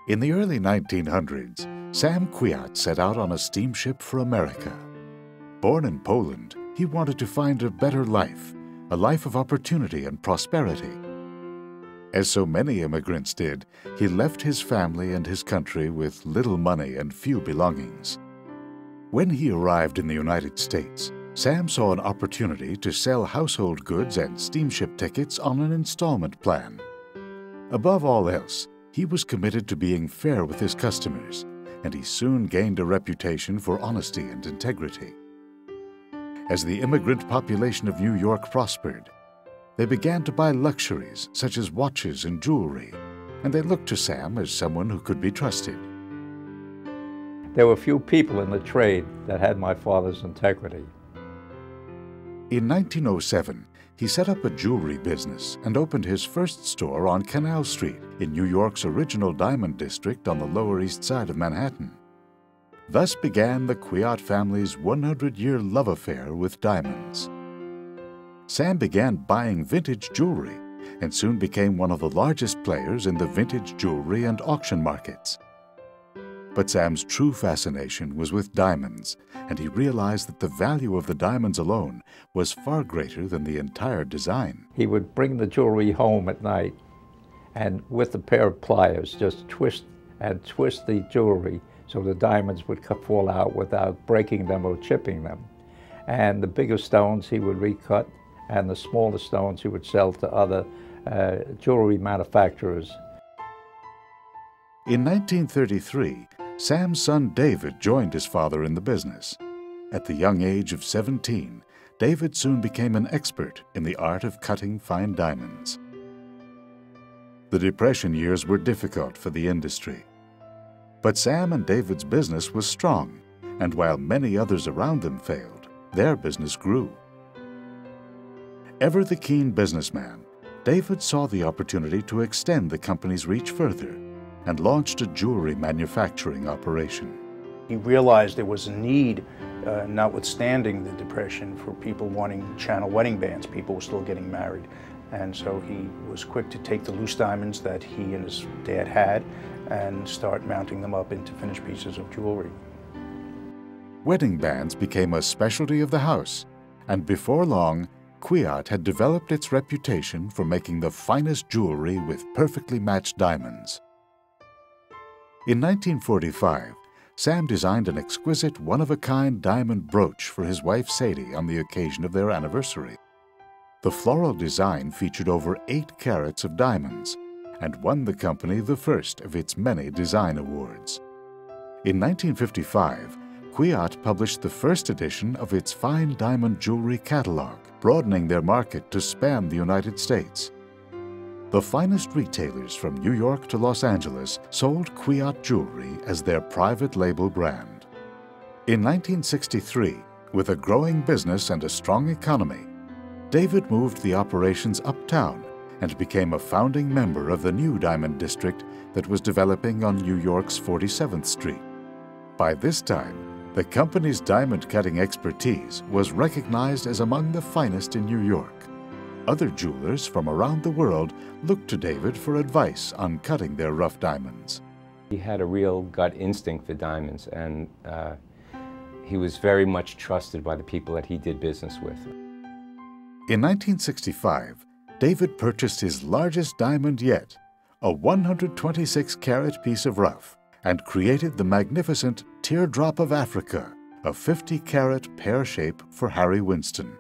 In the early 1900s, Sam Kwiat set out on a steamship for America. Born in Poland, he wanted to find a better life, a life of opportunity and prosperity. As so many immigrants did, he left his family and his country with little money and few belongings. When he arrived in the United States, Sam saw an opportunity to sell household goods and steamship tickets on an installment plan. Above all else, he was committed to being fair with his customers, and he soon gained a reputation for honesty and integrity. As the immigrant population of New York prospered, they began to buy luxuries such as watches and jewelry, and they looked to Sam as someone who could be trusted. There were few people in the trade that had my father's integrity. In 1907, he set up a jewelry business and opened his first store on Canal Street in New York's original diamond district on the Lower East Side of Manhattan. Thus began the Kwiat family's 100-year love affair with diamonds. Sam began buying vintage jewelry and soon became one of the largest players in the vintage jewelry and auction markets. But Sam's true fascination was with diamonds, and he realized that the value of the diamonds alone was far greater than the entire design. He would bring the jewelry home at night and with a pair of pliers just twist the jewelry so the diamonds would fall out without breaking them or chipping them. And the bigger stones he would recut, and the smaller stones he would sell to other jewelry manufacturers. In 1933, Sam's son David joined his father in the business. At the young age of 17, David soon became an expert in the art of cutting fine diamonds. The Depression years were difficult for the industry. But Sam and David's business was strong, and while many others around them failed, their business grew. Ever the keen businessman, David saw the opportunity to extend the company's reach further and launched a jewelry manufacturing operation. He realized there was a need, notwithstanding the Depression, for people wanting channel wedding bands. People were still getting married. And so he was quick to take the loose diamonds that he and his dad had and start mounting them up into finished pieces of jewelry. Wedding bands became a specialty of the house, and before long, Kwiat had developed its reputation for making the finest jewelry with perfectly matched diamonds. In 1945, Sam designed an exquisite, one-of-a-kind diamond brooch for his wife Sadie on the occasion of their anniversary. The floral design featured over 8 carats of diamonds and won the company the first of its many design awards. In 1955, Kwiat published the first edition of its fine diamond jewelry catalog, broadening their market to span the United States. The finest retailers from New York to Los Angeles sold Kwiat jewelry as their private label brand. In 1963, with a growing business and a strong economy, David moved the operations uptown and became a founding member of the new diamond district that was developing on New York's 47th Street. By this time, the company's diamond cutting expertise was recognized as among the finest in New York. Other jewelers from around the world looked to David for advice on cutting their rough diamonds. He had a real gut instinct for diamonds, and he was very much trusted by the people that he did business with. In 1965, David purchased his largest diamond yet, a 126-carat piece of rough, and created the magnificent Teardrop of Africa, a 50-carat pear shape for Harry Winston.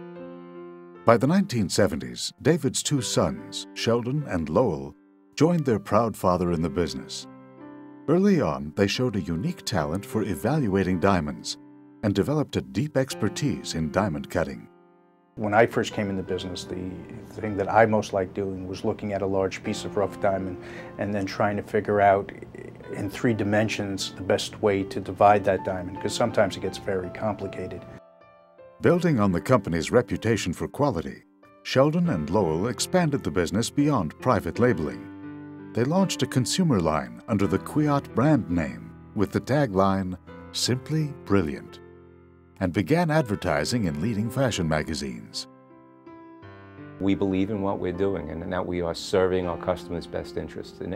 By the 1970s, David's 2 sons, Sheldon and Lowell, joined their proud father in the business. Early on, they showed a unique talent for evaluating diamonds and developed a deep expertise in diamond cutting. When I first came in the business, the thing that I most liked doing was looking at a large piece of rough diamond and then trying to figure out in 3 dimensions the best way to divide that diamond, because sometimes it gets very complicated. Building on the company's reputation for quality, Sheldon and Lowell expanded the business beyond private labeling. They launched a consumer line under the Kwiat brand name with the tagline, "Simply Brilliant," and began advertising in leading fashion magazines. We believe in what we're doing and that we are serving our customers' best interests in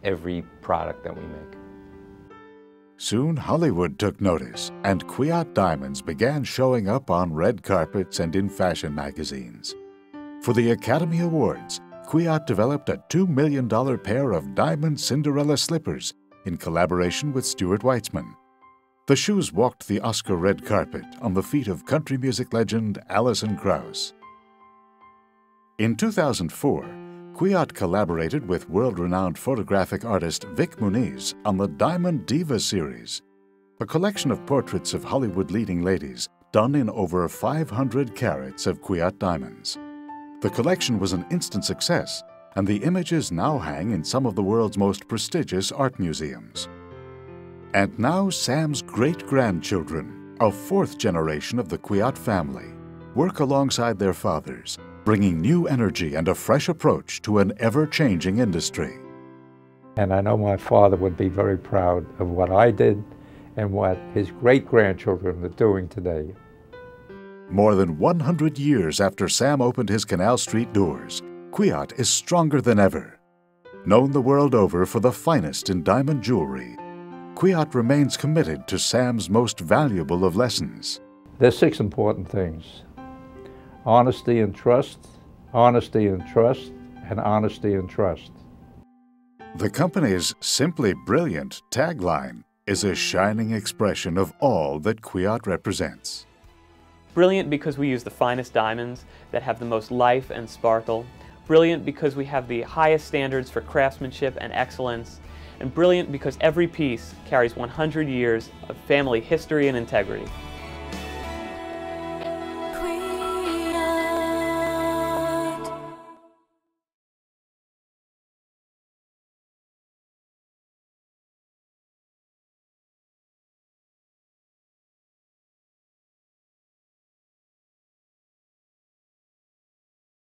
every product that we make. Soon Hollywood took notice, and Kwiat diamonds began showing up on red carpets and in fashion magazines. For the Academy Awards, Kwiat developed a $2 million pair of diamond Cinderella slippers in collaboration with Stuart Weitzman. The shoes walked the Oscar red carpet on the feet of country music legend Alison Krauss. In 2004, Kwiat collaborated with world-renowned photographic artist Vic Muniz on the Diamond Diva series, a collection of portraits of Hollywood leading ladies done in over 500 carats of Kwiat diamonds. The collection was an instant success, and the images now hang in some of the world's most prestigious art museums. And now Sam's great-grandchildren, a fourth generation of the Kwiat family, work alongside their fathers, bringing new energy and a fresh approach to an ever-changing industry. And I know my father would be very proud of what I did and what his great-grandchildren are doing today. More than 100 years after Sam opened his Canal Street doors, Kwiat is stronger than ever. Known the world over for the finest in diamond jewelry, Kwiat remains committed to Sam's most valuable of lessons. There's 6 important things: honesty and trust, honesty and trust, and honesty and trust. The company's Simply Brilliant tagline is a shining expression of all that Kwiat represents. Brilliant because we use the finest diamonds that have the most life and sparkle. Brilliant because we have the highest standards for craftsmanship and excellence. And brilliant because every piece carries 100 years of family history and integrity.